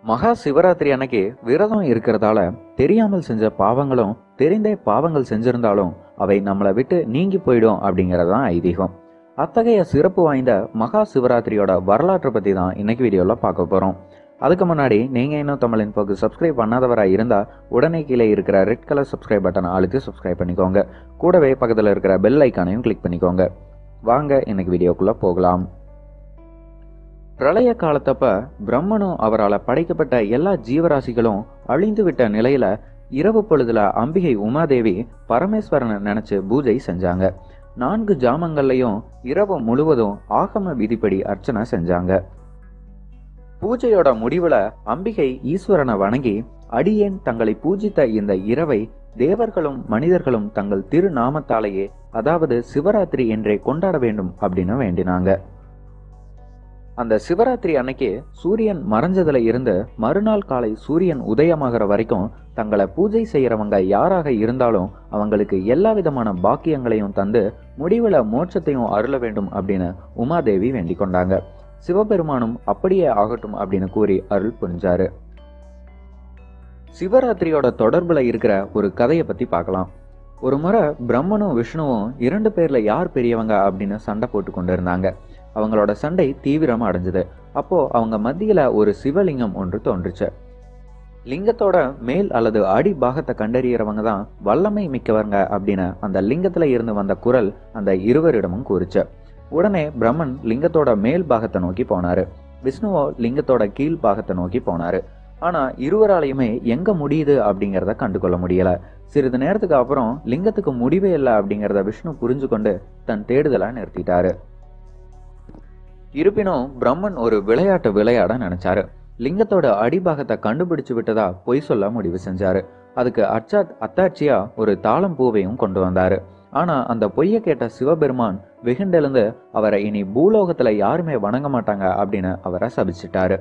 மகா சிவராத்திரி அன்னைக்கு விரதம் இருக்கிறதால தெரியாமல் செஞ்ச பாவங்களும் தெரிந்தே பாவங்கள் செஞ்சிருந்தாலும் அவை நம்மளை விட்டு நீங்கி போயிடும் அப்படிங்கறதுதான் ஐதீகம். அத்தகைய சிறப்பு வாய்ந்த மகா சிவராத்திரியோட வரலாற்றை பத்தி தான் இன்னைக்கு வீடியோல பார்க்க போறோம். அதுக்கு முன்னாடி நீங்க இன்னும் தமிழ் இன்ஃபோக்கு சப்ஸ்கிரைப் பண்ணாதவரா இருந்தா உடனே கீழே இருக்கிற ரெட் கலர் சப்ஸ்கிரைப் பட்டனை அழுத்தி சப்ஸ்கிரைப் பண்ணிக்கோங்க. கூடவே பக்கத்தில் இருக்கிற பெல் ஐக்கானையும் கிளிக் பண்ணிக்கோங்க. வாங்க இன்னைக்கு வீடியோக்குள்ள போகலாம். பிரளய காலத்தப்ப பிரம்மனும் அவரால் படைக்கப்பட்ட எல்லா ஜீவராசிகளும் அழிந்து விட்ட நிலையில இரவு பொழுதுல அம்பிகை உமாதேவி பரமேஸ்வரனை நினைச்சு பூஜை செஞ்சாங்க. 4 ஜாமங்கள்லையும் இரவு முழுவதும் ஆகம விதிப்படி அர்ச்சனை செஞ்சாங்க. பூஜையோட முடிவுல அம்பிகை ஈஸ்வரனை வணங்கி, அடியேன் தங்களை பூஜித்த இந்த இரவை தேவர்களும் மனிதர்களும் தங்கள் திருநாமத்தாலேயே, அதாவது சிவராத்திரி என்றே கொண்டாட வேண்டும் அப்படின்னு வேண்டினாங்க. அந்த சிவராத்திரி அன்னைக்கு சூரியன் மறைஞ்சதுல இருந்து மறுநாள் காலை சூரியன் உதயமாகிற வரைக்கும் தங்களை பூஜை செய்யறவங்க யாராக இருந்தாலும் அவங்களுக்கு எல்லா விதமான பாக்கியங்களையும் தந்து முடிவுல மோட்சத்தையும் அருள வேண்டும் அப்படின்னு உமாதேவி வேண்டிக் கொண்டாங்க. சிவபெருமானும் அப்படியே ஆகட்டும் அப்படின்னு கூறி அருள் புரிஞ்சாரு. சிவராத்திரியோட தொடர்புல இருக்கிற ஒரு கதையை பத்தி பார்க்கலாம். ஒரு முறை பிரம்மனும் விஷ்ணுவும் 2 பேர்ல யார் பெரியவங்க அப்படின்னு சண்டை போட்டு கொண்டு இருந்தாங்க. அவங்களோட சண்டை தீவிரமா அடைஞ்சது. அப்போ அவங்க மத்தியில ஒரு சிவலிங்கம் ஒன்று தோன்றுச்சு. லிங்கத்தோட மேல் அல்லது அடி பாகத்தை கண்டறியறவங்க தான் வல்லமை மிக்கவங்க அப்படின்னு அந்த லிங்கத்துல இருந்து வந்த குரல் அந்த இருவரிடமும் கூறுச்சு. உடனே பிரம்மன் லிங்கத்தோட மேல் பாகத்தை நோக்கி போனாரு. விஷ்ணுவோ லிங்கத்தோட கீழ் பாகத்தை நோக்கி போனாரு. ஆனா இருவராலையுமே எங்க முடியுது அப்படிங்கிறத கண்டுகொள்ள முடியல. சிறிது நேரத்துக்கு அப்புறம் லிங்கத்துக்கு முடிவே இல்லை அப்படிங்கிறத விஷ்ணு புரிஞ்சு கொண்டு தன் தேடுதலை நிறுத்திட்டாரு. இருப்பினும் பிரம்மன் ஒரு விளையாட்டு விளையாட நினைச்சாரு. லிங்கத்தோட அடிபாகத்தை கண்டுபிடிச்சு விட்டதா பொய் சொல்ல முடிவு செஞ்சாரு. அதுக்கு அத்தாட்சியா ஒரு தாளம் பூவையும் கொண்டு வந்தாரு. ஆனா அந்த பொய்ய கேட்ட சிவபெருமான் வெகுண்டெழுந்து அவரை இனி பூலோகத்துல யாருமே வணங்க மாட்டாங்க அப்படின்னு அவரை சபிச்சிட்டாரு.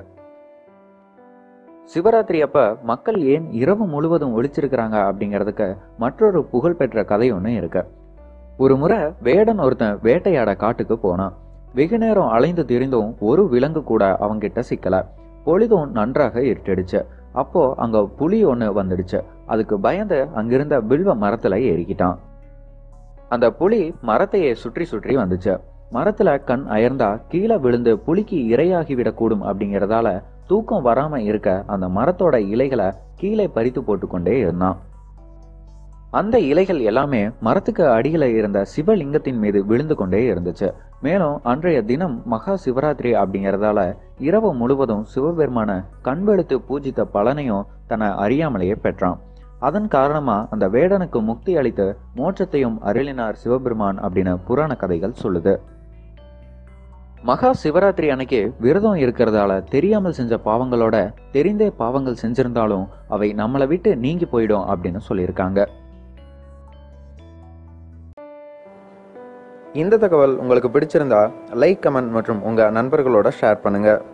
சிவராத்திரி அப்ப மக்கள் ஏன் இரவு முழுவதும் ஒழிச்சிருக்கிறாங்க அப்படிங்கிறதுக்கு மற்றொரு புகழ்பெற்ற கதை ஒண்ணு இருக்கு. ஒரு முறை வேடன் ஒருத்தன் வேட்டையாட காட்டுக்கு போனான். வெகு நேரம் அலைந்து திரிந்தும் ஒரு விலங்கு கூட அவங்கிட்ட சிக்கல. பொழுதும் நன்றாக இருட்டிடுச்சு. அப்போ அங்க புலி ஒண்ணு வந்துடுச்சு. அதுக்கு பயந்து அங்கிருந்த வில்வ மரத்துல ஏறிக்கிட்டான். அந்த புலி மரத்தையே சுற்றி சுற்றி வந்துச்சு. மரத்துல கண் அயர்ந்தா கீழே விழுந்து புலிக்கு இரையாகிவிடக்கூடும் அப்படிங்கிறதால தூக்கம் வராம இருக்க அந்த மரத்தோட இலைகளை கீழே பறித்து போட்டு கொண்டே இருந்தான். அந்த இலைகள் எல்லாமே மரத்துக்கு அடியில இருந்த சிவலிங்கத்தின் மீது விழுந்து கொண்டே இருந்துச்சு. மேலும் அன்றைய தினம் மகா சிவராத்திரி அப்படிங்கறதால இரவு முழுவதும் சிவபெருமான கண்வெடுத்து பூஜித்த பலனையும் தன்னை அறியாமலேயே பெற்றான். அதன் காரணமா அந்த வேடனுக்கு முக்தி அளித்து மோட்சத்தையும் அருளினார் சிவபெருமான் அப்படின்னு புராண கதைகள் சொல்லுது. மகா சிவராத்திரி அன்னைக்கு விரதம் இருக்கிறதால தெரியாமல் செஞ்ச பாவங்களோட தெரிந்தே பாவங்கள் செஞ்சிருந்தாலும் அவை நம்மளை விட்டு நீங்கி போயிடும் அப்படின்னு சொல்லியிருக்காங்க. இந்த தகவல் உங்களுக்கு பிடிச்சிருந்தா லைக், கமெண்ட் மற்றும் உங்க நண்பர்களோட ஷேர் பண்ணுங்க.